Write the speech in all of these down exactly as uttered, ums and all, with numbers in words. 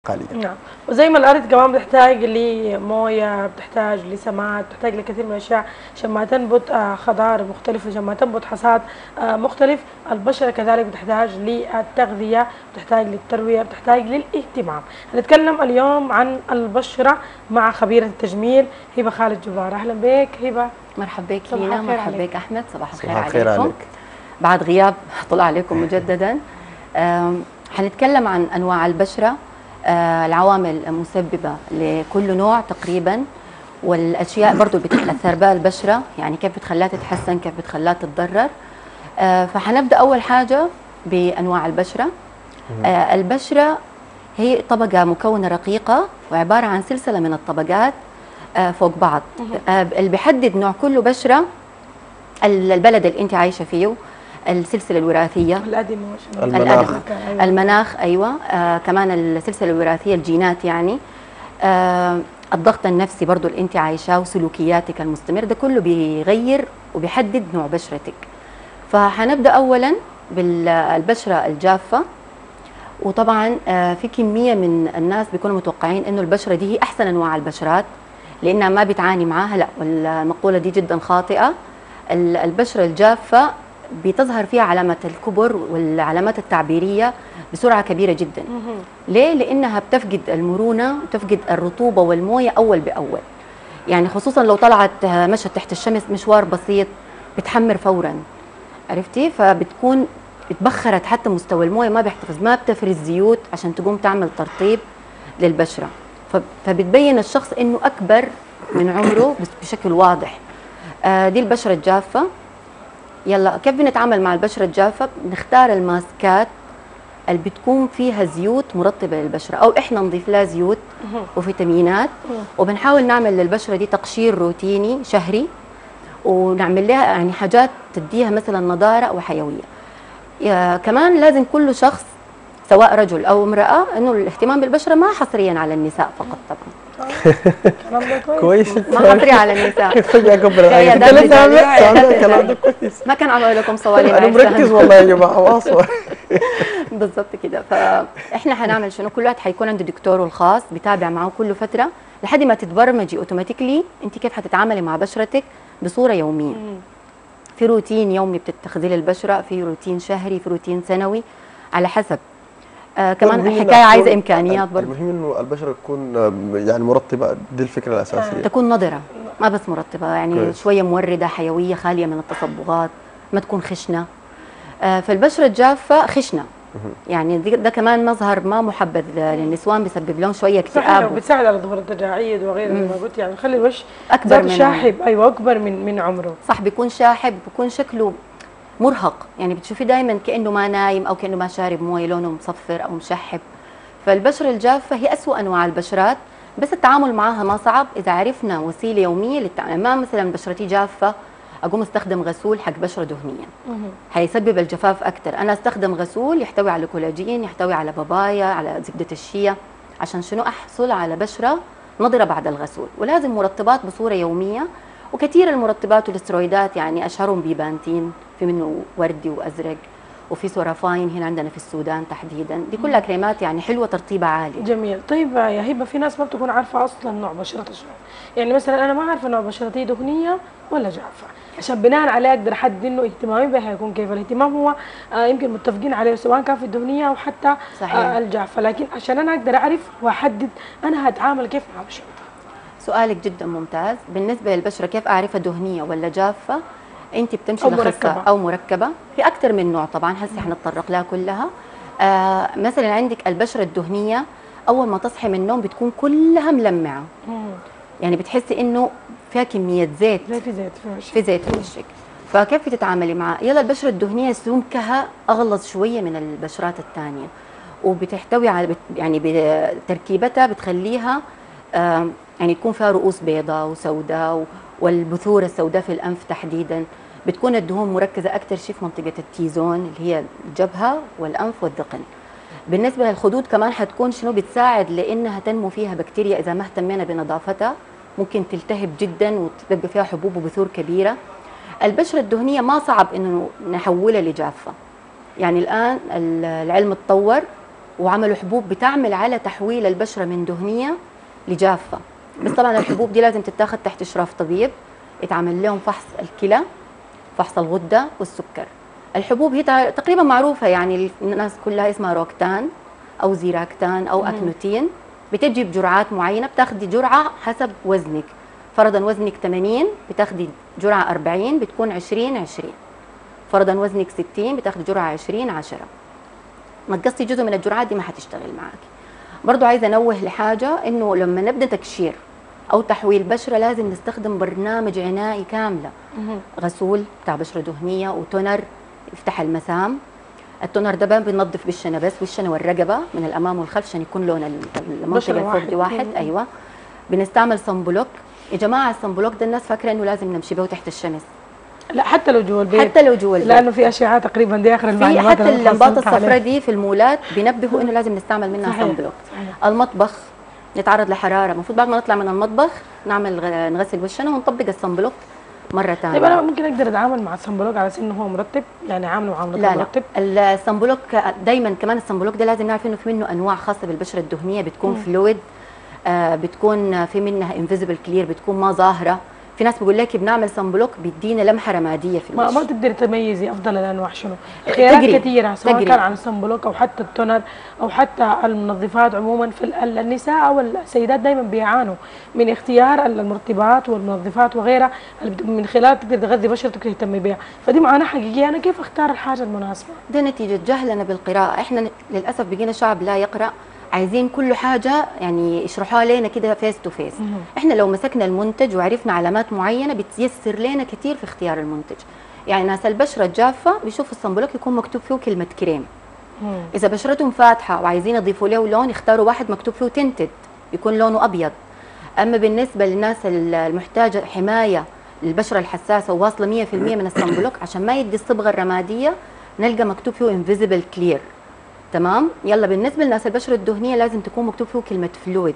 قليلا. نعم، وزي ما الأرض كمان بتحتاج لموية، بتحتاج لسماد، بتحتاج لكثير من الأشياء عشان ما تنبت آه، خضار مختلفة، عشان ما تنبت حصاد آه، مختلف. البشرة كذلك بتحتاج للتغذية، بتحتاج للتروية، بتحتاج للاهتمام. هنتكلم اليوم عن البشرة مع خبيرة التجميل هبة خالد جبار. أهلا بك هبة. مرحبا بك لينا، مرحبا بك أحمد. صباح الخير صباح الخير عليكم. عليك. بعد غياب طلع عليكم مجددا. حنتكلم عن أنواع البشرة، آه، العوامل المسببة لكل نوع تقريبا، والأشياء برضو اللي بتتأثر بها البشرة، يعني كيف بتخليها تتحسن، كيف بتخليها تتضرر. آه، فحنبدأ أول حاجة بأنواع البشرة. آه، البشرة هي طبقة مكونة رقيقة وعبارة عن سلسلة من الطبقات آه، فوق بعض. آه، اللي بيحدد نوع كل بشرة البلد اللي انت عايشة فيه، السلسلة الوراثية، الأدمة، المناخ. أيوة. المناخ أيوة. آه كمان السلسلة الوراثية، الجينات يعني. آه الضغط النفسي برضو اللي انت عايشاه، وسلوكياتك المستمر، ده كله بيغير وبيحدد نوع بشرتك. فحنبدأ أولا بالبشرة الجافة. وطبعا آه في كمية من الناس بيكونوا متوقعين انه البشرة دي هي أحسن أنواع البشرات لأنها ما بتعاني معاها. لا، والمقولة دي جدا خاطئة. البشرة الجافة بتظهر فيها علامة الكبر والعلامات التعبيرية بسرعة كبيرة جدا. ليه؟ لأنها بتفقد المرونة وتفقد الرطوبة والموية أول بأول. يعني خصوصا لو طلعت مشت تحت الشمس مشوار بسيط بتحمر فورا، عرفتي؟ فبتكون اتبخرت، حتى مستوى الموية ما بيحتفظ، ما بتفرز زيوت عشان تقوم تعمل ترطيب للبشرة. فبتبين الشخص إنه أكبر من عمره بس بشكل واضح. آه دي البشرة الجافة. يلا كيف بنتعامل مع البشرة الجافة؟ بنختار الماسكات اللي بتكون فيها زيوت مرطبة للبشرة، أو إحنا نضيف لها زيوت وفيتامينات، وبنحاول نعمل للبشرة دي تقشير روتيني شهري، ونعمل لها يعني حاجات تديها مثلا نضارة وحيوية. كمان لازم كل شخص سواء رجل أو امرأة إنه الاهتمام بالبشرة ما حصريا على النساء فقط طبعا. كويس. ما حصري على النساء. فجأة كبر العين. الكلام ده كويس. ما كان عمل لكم صوالين. أنا مركز والله يا جماعة واصل. بالضبط كده. فإحنا حنعمل شنو؟ كل واحد حيكون عنده دكتوره الخاص بيتابع معه كل فترة لحد ما تتبرمجي اوتوماتيكلي أنت كيف حتتعاملي مع بشرتك بصورة يومية. في روتين يومي بتتخذي للبشرة، في روتين شهري، في روتين سنوي، على حسب. آه كمان الحكايه عايزه امكانيات برضه. المهم انه البشره تكون يعني مرطبه، دي الفكره الاساسيه. تكون نضره، ما بس مرطبه، يعني كويس. شويه مورده، حيويه، خاليه من التصبغات، ما تكون خشنه. آه فالبشره الجافه خشنه، يعني ده كمان مظهر ما محبذ للنسوان، بيسبب لهم شويه اكتئاب. وبتساعد على ظهور التجاعيد وغيره زي ما قلت، يعني خلي الوجه اكبر من شاحب. ايوه اكبر من من عمره. صح، بيكون شاحب، بيكون شكله مرهق، يعني بتشوفيه دائما كانه ما نايم او كانه ما شارب مويه، لونه مصفر او مشحب. فالبشره الجافه هي اسوأ انواع البشرات، بس التعامل معها ما صعب اذا عرفنا وسيله يوميه للتعامل. ما مثلا بشرتي جافه اقوم استخدم غسول حق بشره دهنيه، هيسبب الجفاف اكثر. انا استخدم غسول يحتوي على كولاجين، يحتوي على بابايا، على زبده الشيا، عشان شنو؟ احصل على بشره نضره بعد الغسول. ولازم مرطبات بصوره يوميه، وكثير المرطبات والاسترويدات، يعني اشهرهم بيبانتين، في منه وردي وازرق، وفي سورافاين هنا عندنا في السودان تحديدا. دي كلها كريمات يعني حلوه، ترطيبها عالي. جميل. طيب يا هبه، في ناس ما بتكون عارفه اصلا نوع بشرتها شنو. يعني مثلا انا ما عارفه نوع بشرتي دهنيه ولا جافه، عشان بناء عليه اقدر احدد انه اهتمامي بها هيكون كيف. الاهتمام هو آه يمكن متفقين عليه سواء كان في الدهنيه او حتى صحيح. آه الجافه، لكن عشان انا اقدر اعرف واحدد انا هتعامل كيف مع بشرتي. سؤالك جدا ممتاز. بالنسبه للبشره كيف اعرفها دهنيه ولا جافه؟ انت بتمشي أو لخصها مركبة. او مركبه، في اكثر من نوع طبعا، هسه حنتطرق لها كلها. آه مثلا عندك البشره الدهنيه، اول ما تصحي من النوم بتكون كلها ملمعه، يعني بتحسي انه فيها كميه زيت، زي في زيت في وشك. في زيت في وشك. فكيف بتتعاملي معها؟ يلا البشره الدهنيه سمكها اغلظ شويه من البشرات الثانيه، وبتحتوي على يعني بتركيبتها بتخليها آه يعني تكون فيها رؤوس بيضاء وسوداء، والبثور السوداء في الانف تحديدا. بتكون الدهون مركزه اكثر شيء في منطقه التي زون اللي هي الجبهه والانف والذقن. بالنسبه للخدود كمان حتكون شنو؟ بتساعد لانها تنمو فيها بكتيريا، اذا ما اهتمينا بنظافتها ممكن تلتهب جدا وتبقى فيها حبوب وبثور كبيره. البشره الدهنيه ما صعب انه نحولها لجافه، يعني الان العلم تطور وعملوا حبوب بتعمل على تحويل البشره من دهنيه لجافه. بس طبعا الحبوب دي لازم تتاخذ تحت اشراف طبيب، يتعمل لهم فحص الكلى، فحص الغده والسكر. الحبوب هي تقريبا معروفه، يعني الناس كلها اسمها روكتان او زيراكتان او اكنوتين. بتجي بجرعات معينه، بتاخدي جرعه حسب وزنك. فرضا وزنك ثمانين بتاخدي جرعه أربعين، بتكون عشرين عشرين. فرضا وزنك ستين بتاخدي جرعه عشرين عشرة. ما تقصي جزء من الجرعات دي ما حتشتغل معاكي. برضو عايزه انوه لحاجه، انه لما نبدا تكشير او تحويل بشره لازم نستخدم برنامج عنائي كامله. غسول بتاع بشره دهنيه وتونر يفتح المسام. التونر ده بننظف بالشنه بس، والشنه والرقبه من الامام والخلف عشان يكون لون المنطقه الفوق دي واحد. ايوه. بنستعمل صن-بلوك. يا جماعه الصن-بلوك ده الناس فاكره انه لازم نمشي به تحت الشمس. لا، حتى لو جوا البيت. حتى لو جوا البيت، لانه في اشعه تقريبا دي اخر المعلومات. في حتى اللمبات الصفراء دي في المولات بينبهوا انه لازم نستعمل منها صن-بلوك. المطبخ نتعرض لحراره، المفروض بعد ما نطلع من المطبخ نعمل نغسل وشنا ونطبق الصن-بلوك مره ثانيه. طيب انا ممكن اقدر اتعامل مع الصن-بلوك على اساس انه هو مرطب، يعني عامله معامله لا مرطب؟ لا، الصن-بلوك دايما كمان الصن-بلوك ده لازم نعرف انه في منه انواع خاصه بالبشره الدهنيه، بتكون فلويد، آه بتكون في منها انفيزبل كلير، بتكون ما ظاهره. في ناس بيقول لك بنعمل صن-بلوك بيدينا لمحه رماديه في الوش. ما, ما تقدري تميزي افضل الانواع شنو؟ خيارات كثيره، سواء تجري. كان عن الصن-بلوك او حتى التونر او حتى المنظفات عموما. في النساء او السيدات دايما بيعانوا من اختيار المرطبات والمنظفات وغيرها، من خلال تقدر تغذي بشرتك تهتمي بها. فدي معاناه حقيقيه. انا كيف اختار الحاجه المناسبه؟ ده نتيجه جهلنا بالقراءه. احنا للاسف بقينا شعب لا يقرا، عايزين كل حاجه يعني يشرحوها لنا كده فيس تو فيس. احنا لو مسكنا المنتج وعرفنا علامات معينه بتيسر لنا كثير في اختيار المنتج. يعني ناس البشره الجافه بيشوفوا الصن-بلوك يكون مكتوب فيه كلمه كريم. مم. اذا بشرتهم فاتحه وعايزين يضيفوا له لون يختاروا واحد مكتوب فيه تنتد يكون لونه ابيض. اما بالنسبه للناس المحتاجه حمايه للبشره الحساسه وواصله مية في المية من الصن-بلوك عشان ما يدي الصبغه الرماديه، نلقى مكتوب فيه انفيزبل كلير. تمام. يلا بالنسبه للناس البشره الدهنيه لازم تكون مكتوب فيه كلمه فلويد،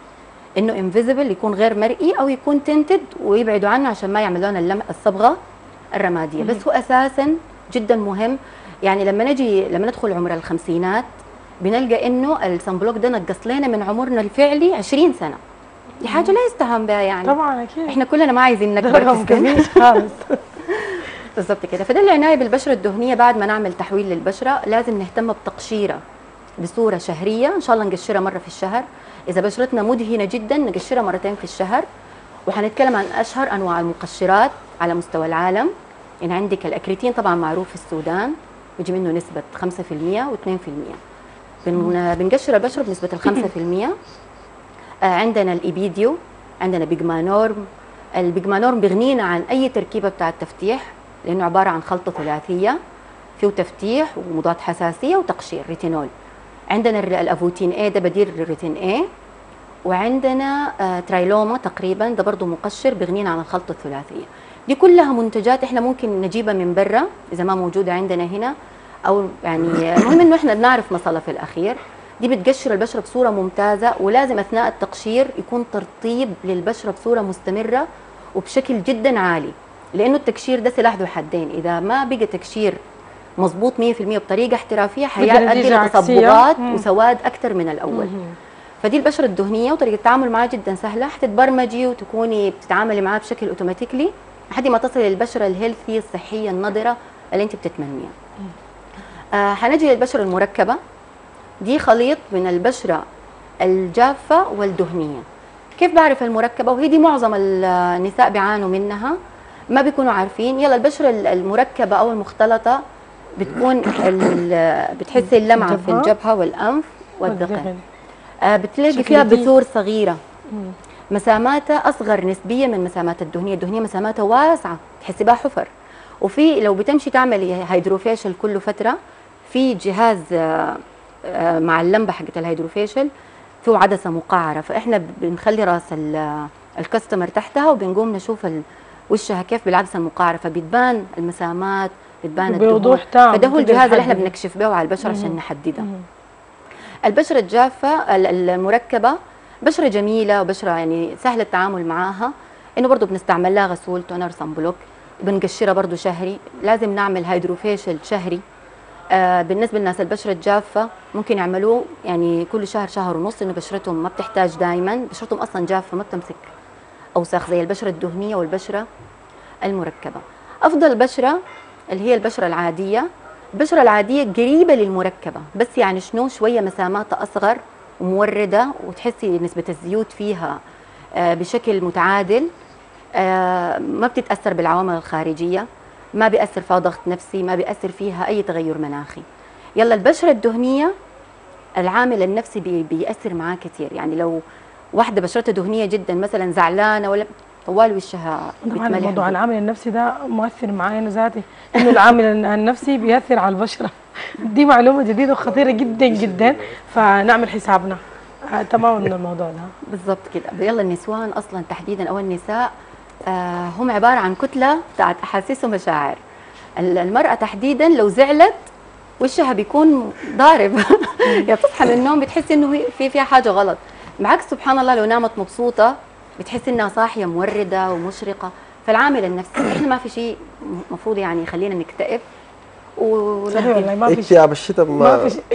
انه انفيزبل يكون غير مرئي او يكون تنتد ويبعدوا عنه عشان ما يعمل لنا الصبغه الرماديه. بس هو اساسا جدا مهم. يعني لما نجي لما ندخل عمر الخمسينات بنلقى انه الصن-بلوك ده نقص لنا من عمرنا الفعلي عشرين سنه. دي حاجه لا يستهان بها يعني. طبعا اكيد. احنا كلنا ما عايزين نكبر في السن خالص. بالضبط كده. فده العنايه بالبشره الدهنيه بعد ما نعمل تحويل للبشره لازم نهتم بتقشيرها بصوره شهريه، ان شاء الله نقشرها مره في الشهر. اذا بشرتنا مدهنه جدا نقشرها مرتين في الشهر. وحنتكلم عن اشهر انواع المقشرات على مستوى العالم. يعني عندك الاكريتين طبعا معروف في السودان، بيجي منه نسبه خمسة في المية واثنين في المية. بن بنقشر البشره بنسبه ال خمسة في المية. آه عندنا الايبيديو، عندنا بيجمانورم. البيجمانورم بيغنينا عن اي تركيبه بتاعه تفتيح، لانه عباره عن خلطه ثلاثيه فيه تفتيح ومضاد حساسيه وتقشير ريتينول. عندنا الافوتين اي ده بديل للريتين اي. وعندنا آه ترايلوما تقريبا ده برضه مقشر بيغنينا عن الخلطه الثلاثيه. دي كلها منتجات احنا ممكن نجيبها من برا اذا ما موجوده عندنا هنا، او يعني المهم انه احنا بنعرف مصالح في الاخير. دي بتقشر البشره بصوره ممتازه، ولازم اثناء التقشير يكون ترطيب للبشره بصوره مستمره وبشكل جدا عالي، لانه التقشير ده سلاح ذو حدين. اذا ما بقى تقشير مظبوط مية في المية بطريقه احترافيه حيؤدي لتصبغات وسواد اكثر من الاول. مم. فدي البشره الدهنيه وطريقه التعامل معها جدا سهله، حتتبرمجي وتكوني بتتعاملي معها بشكل اوتوماتيكلي لحد ما تصلي للبشره الهيلثي الصحيه النضره اللي انت بتتمنيها. آه حنجي للبشره المركبه. دي خليط من البشره الجافه والدهنيه. كيف بعرف المركبه؟ وهي دي معظم النساء بيعانوا منها، ما بيكونوا عارفين. يلا البشره المركبه او المختلطه بتكون بتحسي اللمعه في الجبهه والانف والذقن. آه بتلاقي فيها بثور صغيره، مساماتها اصغر نسبيا من مسامات الدهنيه. الدهنيه مساماتها واسعه تحسي بها حفر. وفي لو بتمشي تعملي هيدروفيشل كل فتره في جهاز آه آه مع اللمبه حقت الهيدروفيشل فيه عدسه مقعره، فاحنا بنخلي راس الكاستمر تحتها وبنقوم نشوف وشها كيف بالعدسه المقعره، فبتبان المسامات بتبان بوضوح تام. فده هو الجهاز اللي احنا بنكشف به على البشره عشان نحددها. البشره الجافه المركبه بشره جميله وبشره يعني سهل التعامل معاها، انه برضه بنستعمل لها غسول تونر صن-بلوك، بنقشرها برضه شهري. لازم نعمل هيدروفيشل شهري آه بالنسبه للناس البشره الجافه ممكن يعملوه يعني كل شهر شهر ونص، انه بشرتهم ما بتحتاج دائما، بشرتهم اصلا جافه ما بتمسك اوساخ زي البشره الدهنيه والبشره المركبه. افضل بشره اللي هي البشره العاديه. البشره العاديه قريبه للمركبه، بس يعني شنو شويه مساماتها اصغر ومورده، وتحسي نسبه الزيوت فيها آه بشكل متعادل، آه ما بتتاثر بالعوامل الخارجيه، ما بيأثر فيها ضغط نفسي، ما بيأثر فيها اي تغير مناخي. يلا البشره الدهنيه العامل النفسي بي بيأثر معاه كثير، يعني لو واحده بشرتها دهنيه جدا مثلا زعلانه ولا طوال وشها طبعا بتملح الموضوع بي. العامل النفسي ده مؤثر معايا انا ذاتي، انه العامل النفسي بيأثر على البشره. دي معلومه جديده وخطيره جدا جدا، فنعمل حسابنا آه تماما من الموضوع ده. بالضبط كده. يلا النسوان اصلا تحديدا او النساء آه هم عباره عن كتله بتاعت احاسيس ومشاعر. المراه تحديدا لو زعلت وشها بيكون ضارب يا بتصحى من النوم بتحسي انه في فيها حاجه غلط، بالعكس سبحان الله لو نامت مبسوطه بتحسي انها صاحيه مورده ومشرقه. فالعامل النفسي احنا ما في شيء المفروض يعني يخلينا نكتئب صحيح والله، ما في شيء اكتئاب الشتاء ما ما في شيء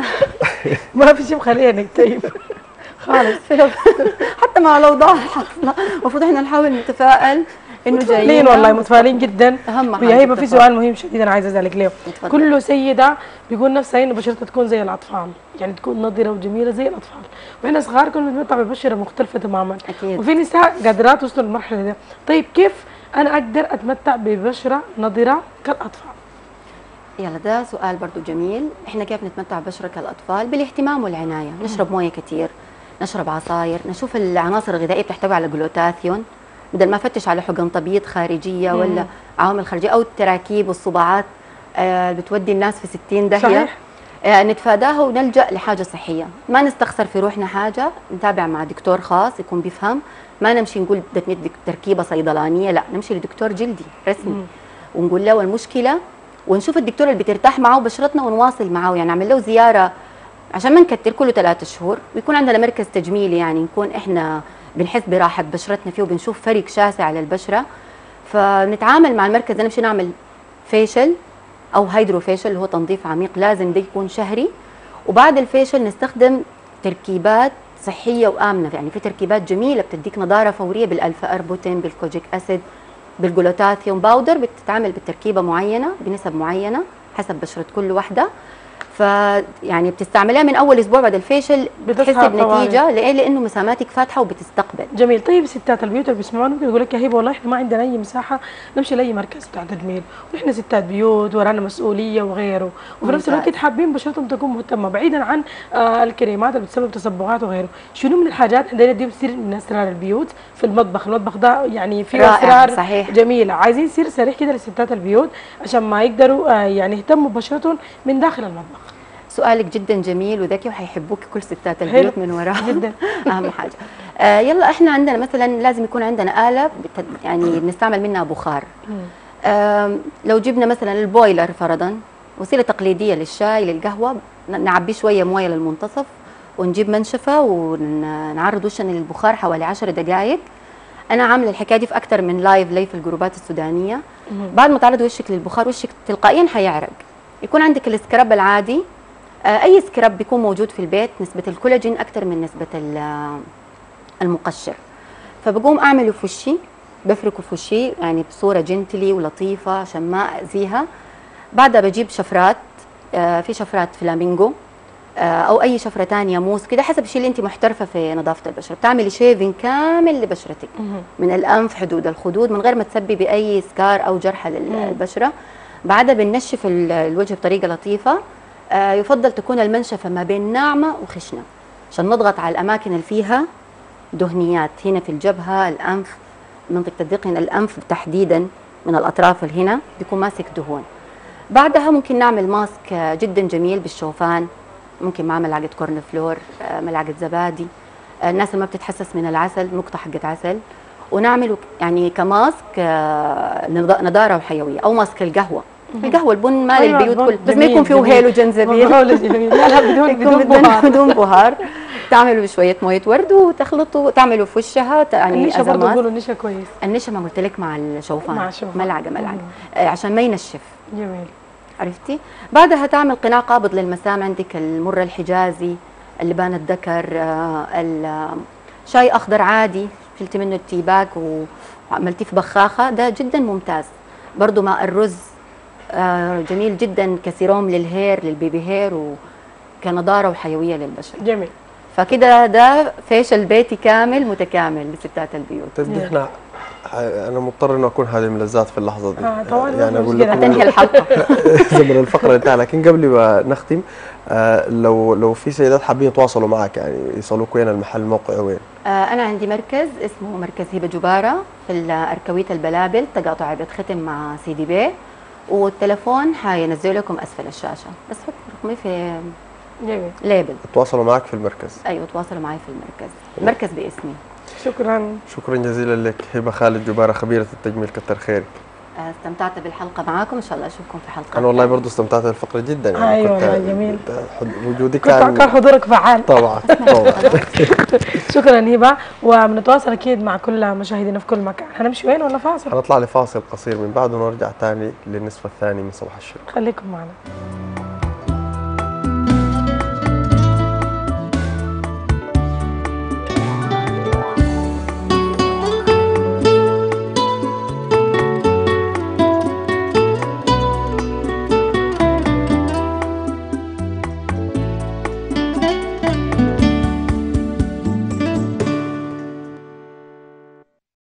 ما في شيء مخلينا نكتئب خالص. حتى مع الاوضاع حاصله المفروض احنا نحاول نتفائل انه متفائلين جايين. والله متفائلين جدا. اهم حاجه يا هبه في التفاؤل. سؤال مهم شديد انا عايزه اسالك ليه. اتفضل. كل سيده بيقول نفسها انه بشرتها تكون زي الاطفال، يعني تكون نضره وجميله زي الاطفال، واحنا صغار كنا بنتمتع ببشره مختلفه تماما. أكيد. وفي نساء قادرات توصلوا للمرحله دي. طيب كيف انا اقدر اتمتع ببشره نضره كالاطفال؟ يلا ده سؤال برضو جميل. احنا كيف نتمتع ببشرة كالاطفال؟ بالاهتمام والعنايه، نشرب مويه كثير، نشرب عصاير، نشوف العناصر الغذائيه بتحتوي على جلوتاثيون بدل ما افتش على حقن تبييض خارجيه مم. ولا عوامل خارجيه او التراكيب والصباعات آه بتودي الناس في ستين داهيه. صحيح. آه نتفاداها ونلجا لحاجه صحيه، ما نستخسر في روحنا حاجه، نتابع مع دكتور خاص يكون بيفهم، ما نمشي نقول بدك ندي تركيبه صيدلانيه، لا نمشي لدكتور جلدي رسمي. مم. ونقول له المشكله ونشوف الدكتور اللي بترتاح معه بشرتنا ونواصل معه، يعني نعمل له زياره عشان ما نكتر كله ثلاثة شهور، ويكون عندنا مركز تجميلي يعني نكون احنا بنحس براحه بشرتنا فيه وبنشوف فرق شاسع على البشره. فنتعامل مع المركز ده، نمشي نعمل فيشل او هيدرو فيشل اللي هو تنظيف عميق، لازم ده يكون شهري. وبعد الفيشل نستخدم تركيبات صحيه وامنه، يعني في تركيبات جميله بتديك نضاره فوريه بالالفا اربوتين، بالكوجيك اسيد، بالجلوتاثيوم باودر، بتتعمل بتركيبه معينه بنسب معينه حسب بشره كل واحده. فيعني بتستعملها من اول اسبوع بعد الفيشل بتحسي بتصحى بنتيجه. ليه؟ لانه مساماتك فاتحه وبتستقبل. جميل. طيب ستات البيوت اللي بيسمعونا ممكن يقول لك يا هبه والله احنا ما عندنا اي مساحه نمشي لاي مركز بتاع تجميل، ونحن ستات بيوت ورانا مسؤوليه وغيره، وفي نفس ممتاز. الوقت حابين بشرتهم تكون مهتمه بعيدا عن آه الكريمات اللي بتسبب تصبغات وغيره. شنو من الحاجات عندنا دي بتصير من اسرار البيوت في المطبخ؟ المطبخ ده يعني فيه رائع، اسرار صحيح. جميله، عايزين سير سريع كده لستات البيوت عشان ما يقدروا آه يعني يهتموا ببشرتهم من داخل المطبخ. سؤالك جدا جميل وذكي وحيحبوك كل ستات البيوت حلو. من وراه جدا. اهم حاجه. آه يلا احنا عندنا مثلا لازم يكون عندنا اله بت- يعني بنستعمل منها بخار. آه لو جبنا مثلا البويلر فرضا، وسيله تقليديه للشاي للقهوه، ن- نعبي شويه مويه للمنتصف ونجيب منشفه ونعرض وشنا للبخار حوالي عشر دقائق. انا عامله الحكايه دي في اكثر من لايف لي في الجروبات السودانيه. بعد ما تعرض وشك للبخار وشك تلقائيا حيعرق. يكون عندك السكراب العادي، آه، اي سكراب بيكون موجود في البيت، نسبه الكولاجين اكثر من نسبه ال- المقشر. فبقوم اعمله في وشي، بفركه في وشي يعني بصوره جنتلي ولطيفه عشان ما اذيها. بعدها بجيب شفرات، آه، في شفرات فلامينجو آه، او اي شفره ثانيه موس كده حسب الشيء اللي انت محترفه في نظافه البشره. بتعملي شيفنج كامل لبشرتك من الانف حدود الخدود من غير ما تسببي اي سكار او جرح للبشره. بعدها بننشف ال- الوجه بطريقه لطيفه. آه، يفضل تكون المنشفه ما بين ناعمه وخشنه عشان نضغط على الاماكن اللي فيها دهنيات، هنا في الجبهه، الانف، منطقه الدقن، الانف تحديدا من الاطراف اللي هنا بيكون ماسك دهون. بعدها ممكن نعمل ماسك آه، جدا جميل بالشوفان، ممكن مع ملعقه كورن فلور، آه، ملعقه زبادي. آه، الناس اللي ما بتتحسس من العسل نقطه حقه عسل، ونعمله يعني كماسك آه، نض- نضاره وحيويه، او ماسك القهوه. القهوه البن مال أيوة، البيوت البن كل بس ما جميل، يكون فيه جميل. هيل وجنزبيل. مفعول جميل. لا لا بدون يكون بدون بهار. بدون بهار. تعملوا بشويه مويه ورد وتخلطوا تعملوا في وشها ت- يعني النشا برضه ازمات. بيقولوا النشا كويس. النشا ما قلت لك مع الشوفان، مع الشوفان. ملعقه ملعقه مم. آه، عشان ما ينشف. جميل. عرفتي؟ بعدها تعمل قناع قابض للمسام، عندك المر الحجازي، اللبان الذكر، آه، ال- شاي اخضر عادي شلتي منه التيباك وعملتيه في بخاخه، ده جدا ممتاز. برضو ماء الرز آه، جميل جدا كسيروم للهير للبيبي هير وكنضاره وحيويه للبشره. جميل. فكده ده فيشل بيتي كامل متكامل لستات البيوت. طيب احنا انا مضطر انه اكون هذه الملذات في اللحظه دي. آه طبعا يعني اقول مشكلة. لكم تنهي الحلقه. زمن الفقره انتهى، لكن قبل ما نختم آه لو لو في سيدات حابين يتواصلوا معك يعني يصلوك وين المحل موقعه وين؟ آه، أنا عندي مركز اسمه مركز هبة جبارة في الأركويت البلابل، تقاطع عبد ختم مع سيدي بيه، والتلفون حينزل لكم أسفل الشاشة، بس حط رقمي في جميل. ليبل. تواصلوا معك في المركز. أيوة تواصلوا معي في المركز، المركز باسمي. شكرا. شكرا جزيلا لك هبه خالد جباره خبيره التجميل، كتر خيرك. آه، استمتعت بالحلقة معاكم، إن شاء الله أشوفكم في حلقة. انا والله برضه استمتعت بالفقره جدا يعني. أيوة كنت- والله جميل. كنت- وجودك كان كان حضورك فعال. طبعا طبعا. شكرا هبه، وبنتواصل اكيد مع كل مشاهدينا في كل مكان. هنمشي وين ولا فاصل؟ حنطلع لفاصل قصير من بعده ونرجع تاني للنصف الثاني من صباح الشرق. خليكم معنا.